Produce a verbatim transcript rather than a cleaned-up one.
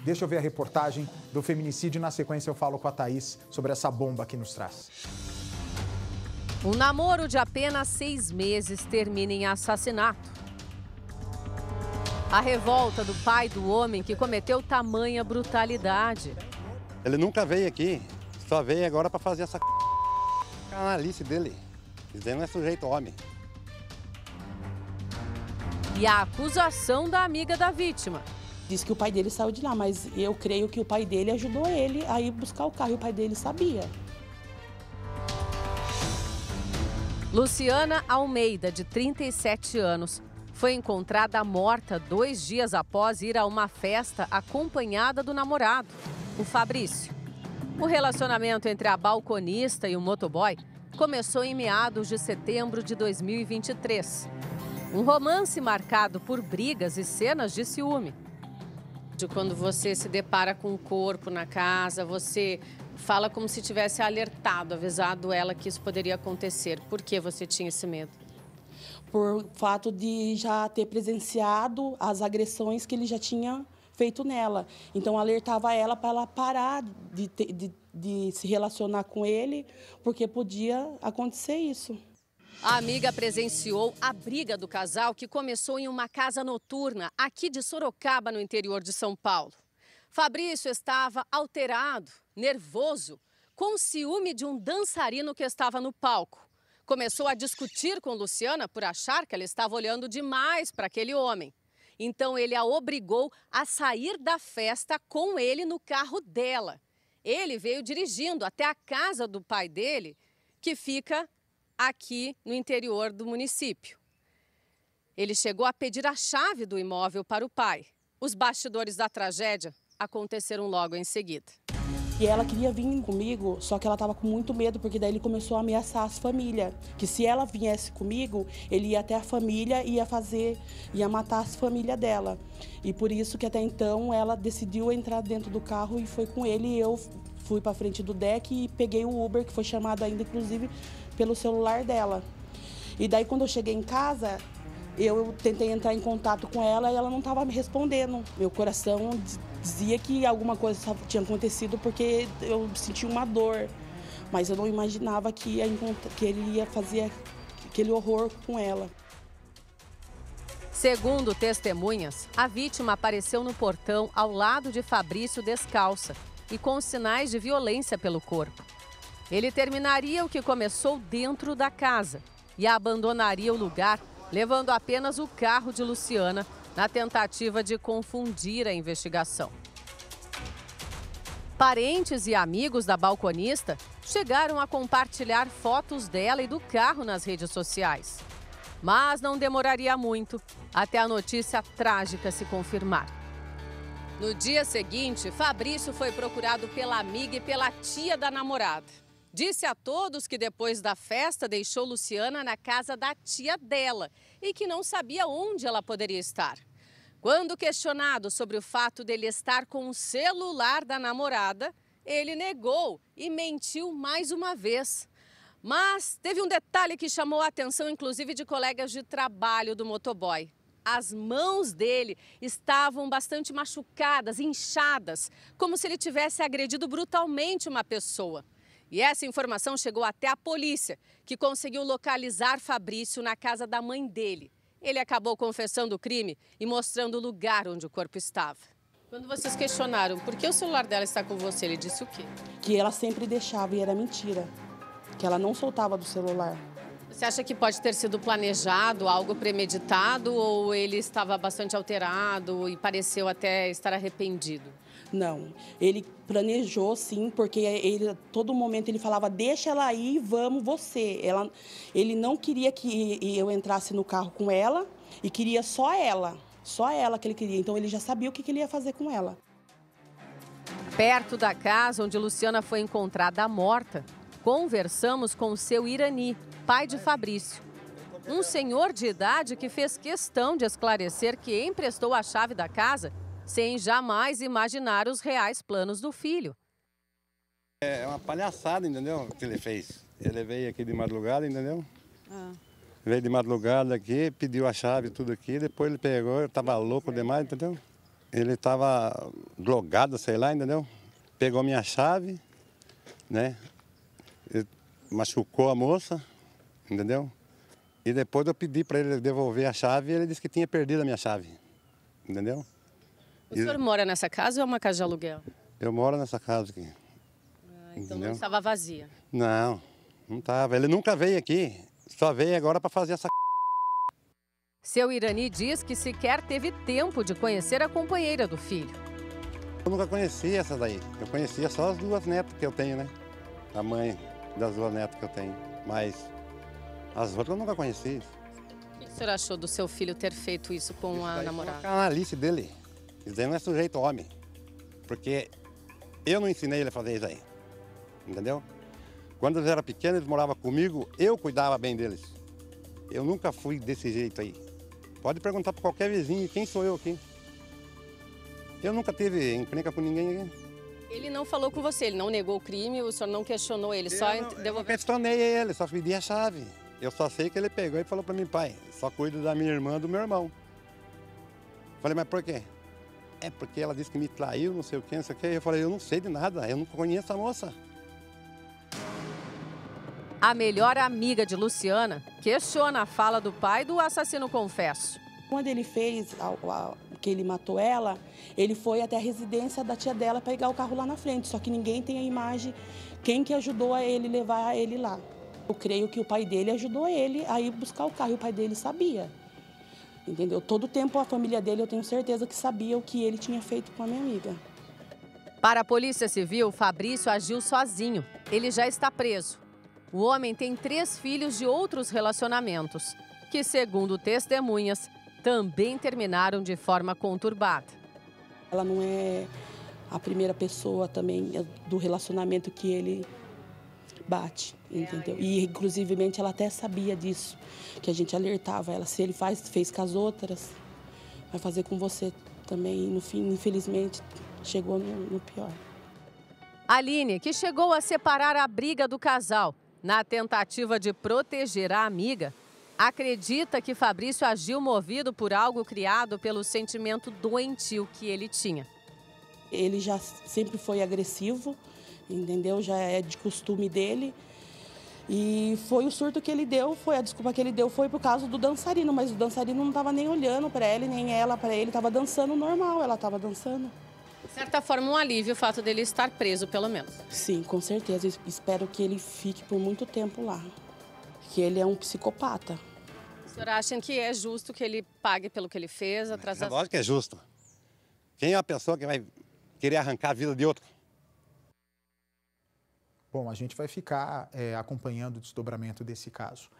Deixa eu ver a reportagem do feminicídio. Na sequência eu falo com a Thaís sobre essa bomba que nos traz. Um namoro de apenas seis meses termina em assassinato. A revolta do pai do homem que cometeu tamanha brutalidade. Ele nunca veio aqui, só veio agora para fazer essa canalice dele. Ele não é sujeito homem. E a acusação da amiga da vítima. Diz que o pai dele saiu de lá, mas eu creio que o pai dele ajudou ele a ir buscar o carro e o pai dele sabia. Luciana Almeida, de trinta e sete anos, foi encontrada morta dois dias após ir a uma festa acompanhada do namorado, o Fabrício. O relacionamento entre a balconista e o motoboy começou em meados de setembro de dois mil e vinte e três. Um romance marcado por brigas e cenas de ciúme. De quando você se depara com o corpo na casa, você fala como se tivesse alertado, avisado ela que isso poderia acontecer. Por que você tinha esse medo? Por fato de já ter presenciado as agressões que ele já tinha feito nela. Então, alertava ela para ela parar de, ter, de, de se relacionar com ele, porque podia acontecer isso. A amiga presenciou a briga do casal que começou em uma casa noturna aqui de Sorocaba, no interior de São Paulo. Fabrício estava alterado, nervoso, com ciúme de um dançarino que estava no palco. Começou a discutir com Luciana por achar que ela estava olhando demais para aquele homem. Então ele a obrigou a sair da festa com ele no carro dela. Ele veio dirigindo até a casa do pai dele, que fica aqui no interior do município. Ele chegou a pedir a chave do imóvel para o pai. Os bastidores da tragédia aconteceram logo em seguida. E ela queria vir comigo, só que ela estava com muito medo, porque daí ele começou a ameaçar as famílias. Que se ela viesse comigo, ele ia até a família e ia fazer, ia matar as famílias dela. E por isso que até então ela decidiu entrar dentro do carro e foi com ele. E eu fui para frente do deck e peguei o Uber, que foi chamado ainda, inclusive, pelo celular dela. E daí, quando eu cheguei em casa, eu tentei entrar em contato com ela e ela não estava me respondendo. Meu coração dizia que alguma coisa tinha acontecido porque eu senti uma dor. Mas eu não imaginava que, ia, que ele ia fazer aquele horror com ela. Segundo testemunhas, a vítima apareceu no portão ao lado de Fabrício descalça e com sinais de violência pelo corpo. Ele terminaria o que começou dentro da casa e abandonaria o lugar, levando apenas o carro de Luciana na tentativa de confundir a investigação. Parentes e amigos da balconista chegaram a compartilhar fotos dela e do carro nas redes sociais. Mas não demoraria muito até a notícia trágica se confirmar. No dia seguinte, Fabrício foi procurado pela amiga e pela tia da namorada. Disse a todos que depois da festa deixou Luciana na casa da tia dela e que não sabia onde ela poderia estar. Quando questionado sobre o fato dele estar com o celular da namorada, ele negou e mentiu mais uma vez. Mas teve um detalhe que chamou a atenção, inclusive, de colegas de trabalho do motoboy. As mãos dele estavam bastante machucadas, inchadas, como se ele tivesse agredido brutalmente uma pessoa. E essa informação chegou até a polícia, que conseguiu localizar Fabrício na casa da mãe dele. Ele acabou confessando o crime e mostrando o lugar onde o corpo estava. Quando vocês questionaram por que o celular dela está com você, ele disse o quê? Que ela sempre deixava e era mentira, que ela não soltava do celular. Você acha que pode ter sido planejado, algo premeditado, ou ele estava bastante alterado e pareceu até estar arrependido? Não, ele planejou sim, porque ele, todo momento ele falava, deixa ela aí, vamos você. Ela, ele não queria que eu entrasse no carro com ela e queria só ela, só ela que ele queria. Então ele já sabia o que ele ia fazer com ela. Perto da casa onde Luciana foi encontrada morta, conversamos com o seu Irani, pai de Fabrício. Um senhor de idade que fez questão de esclarecer que emprestou a chave da casa sem jamais imaginar os reais planos do filho. É uma palhaçada, entendeu, o que ele fez. Ele veio aqui de madrugada, entendeu? Ah. Veio de madrugada aqui, pediu a chave, tudo aqui, depois ele pegou, eu estava louco demais, entendeu? Ele estava drogado, sei lá, entendeu? Pegou minha chave, né? Ele machucou a moça, entendeu? E depois eu pedi para ele devolver a chave e ele disse que tinha perdido a minha chave, entendeu? O senhor mora nessa casa ou é uma casa de aluguel? Eu moro nessa casa aqui. Ah, então não estava vazia? Não, não estava. Ele nunca veio aqui, só veio agora para fazer essa... Seu Irani diz que sequer teve tempo de conhecer a companheira do filho. Eu nunca conheci essa daí. Eu conhecia só as duas netas que eu tenho, né? A mãe das duas netas que eu tenho. Mas as outras eu nunca conheci. O que o senhor achou do seu filho ter feito isso com Isso a daí namorada? foi uma canalice dele. Isso daí não é sujeito homem. Porque eu não ensinei ele a fazer isso aí. Entendeu? Quando eles eram pequenos, eles moravam comigo, eu cuidava bem deles. Eu nunca fui desse jeito aí. Pode perguntar para qualquer vizinho, quem sou eu aqui? Eu nunca tive encrenca com ninguém aqui. Ele não falou com você, ele não negou o crime, o senhor não questionou ele, só Eu não, eu não devolveu. questionei ele, só pedi a chave. Eu só sei que ele pegou e falou para mim, pai, só cuido da minha irmã e do meu irmão. Falei, mas por quê? É porque ela disse que me traiu, não sei o quê, não sei o quê. Eu falei, eu não sei de nada, eu não conheço a moça. A melhor amiga de Luciana questiona a fala do pai do assassino confesso. Quando ele fez a, a, que ele matou ela, ele foi até a residência da tia dela para pegar o carro lá na frente. Só que ninguém tem a imagem, quem que ajudou a ele levar ele lá. Eu creio que o pai dele ajudou ele a ir buscar o carro e o pai dele sabia. Entendeu? Todo o tempo a família dele, eu tenho certeza que sabia o que ele tinha feito com a minha amiga. Para a Polícia Civil, Fabrício agiu sozinho. Ele já está preso. O homem tem três filhos de outros relacionamentos, que, segundo testemunhas, também terminaram de forma conturbada. Ela não é a primeira pessoa também do relacionamento que ele bate, entendeu? E, inclusivemente, ela até sabia disso, que a gente alertava ela. Se ele faz, fez com as outras, vai fazer com você também. E, no fim, infelizmente, chegou no, no pior. Aline, que chegou a separar a briga do casal, na tentativa de proteger a amiga, acredita que Fabrício agiu movido por algo criado pelo sentimento doentio que ele tinha. Ele já sempre foi agressivo, entendeu? Já é de costume dele. E foi o surto que ele deu, foi a desculpa que ele deu foi por causa do dançarino, mas o dançarino não estava nem olhando para ele, nem ela para ele, estava dançando normal, ela estava dançando. De certa forma, um alívio o fato dele estar preso, pelo menos. Sim, com certeza. Eu espero que ele fique por muito tempo lá. Que ele é um psicopata. O senhor acha que é justo que ele pague pelo que ele fez? Atrás É das... lógico que é justo. Quem é a pessoa que vai querer arrancar a vida de outro? Bom, a gente vai ficar é, acompanhando o desdobramento desse caso.